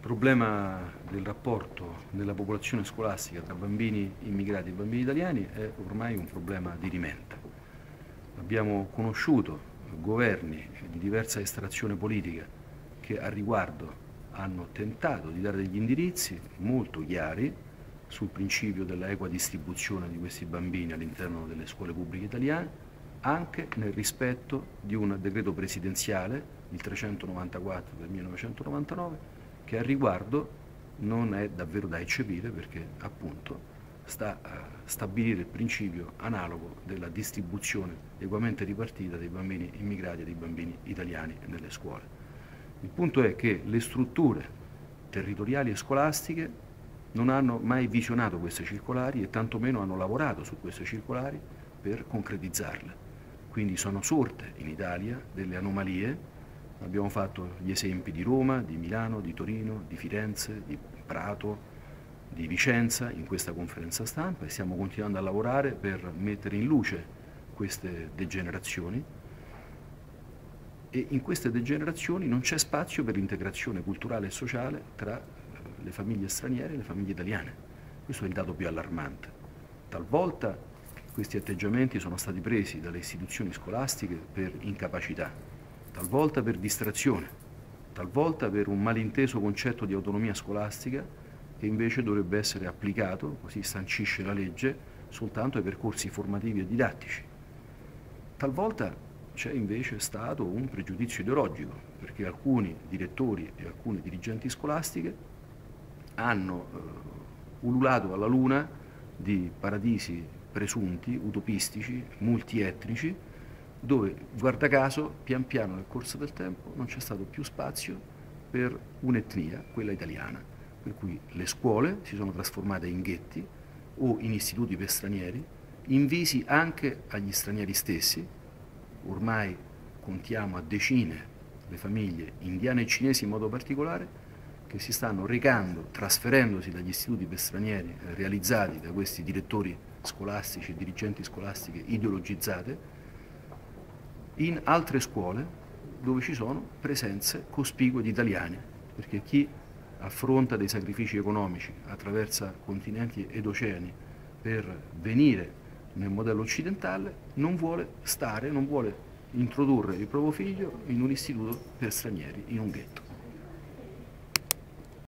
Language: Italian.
Il problema del rapporto della popolazione scolastica tra bambini immigrati e bambini italiani è ormai un problema dirimente. Abbiamo conosciuto governi di diversa estrazione politica che a riguardo hanno tentato di dare degli indirizzi molto chiari sul principio della equa distribuzione di questi bambini all'interno delle scuole pubbliche italiane, anche nel rispetto di un decreto presidenziale, il 394 del 1999, che al riguardo non è davvero da eccepire perché appunto sta a stabilire il principio analogo della distribuzione equamente ripartita dei bambini immigrati e dei bambini italiani nelle scuole. Il punto è che le strutture territoriali e scolastiche non hanno mai visionato queste circolari e tantomeno hanno lavorato su queste circolari per concretizzarle. Quindi sono sorte in Italia delle anomalie. Abbiamo fatto gli esempi di Roma, di Milano, di Torino, di Firenze, di Prato, di Vicenza in questa conferenza stampa e stiamo continuando a lavorare per mettere in luce queste degenerazioni e in queste degenerazioni non c'è spazio per l'integrazione culturale e sociale tra le famiglie straniere e le famiglie italiane. Questo è il dato più allarmante. Talvolta questi atteggiamenti sono stati presi dalle istituzioni scolastiche per incapacità, talvolta per distrazione, talvolta per un malinteso concetto di autonomia scolastica che invece dovrebbe essere applicato, così sancisce la legge, soltanto ai percorsi formativi e didattici. Talvolta c'è invece stato un pregiudizio ideologico, perché alcuni direttori e alcune dirigenti scolastiche hanno ululato alla luna di paradisi presunti, utopistici, multietnici, dove, guarda caso, pian piano nel corso del tempo non c'è stato più spazio per un'etnia, quella italiana, per cui le scuole si sono trasformate in ghetti o in istituti per stranieri, invisi anche agli stranieri stessi. Ormai contiamo a decine le famiglie indiane e cinesi in modo particolare che si stanno recando, trasferendosi dagli istituti per stranieri realizzati da questi direttori scolastici e dirigenti scolastiche ideologizzate in altre scuole dove ci sono presenze cospicue di italiani, perché chi affronta dei sacrifici economici, attraversa continenti ed oceani per venire nel modello occidentale, non vuole stare, non vuole introdurre il proprio figlio in un istituto per stranieri, in un ghetto.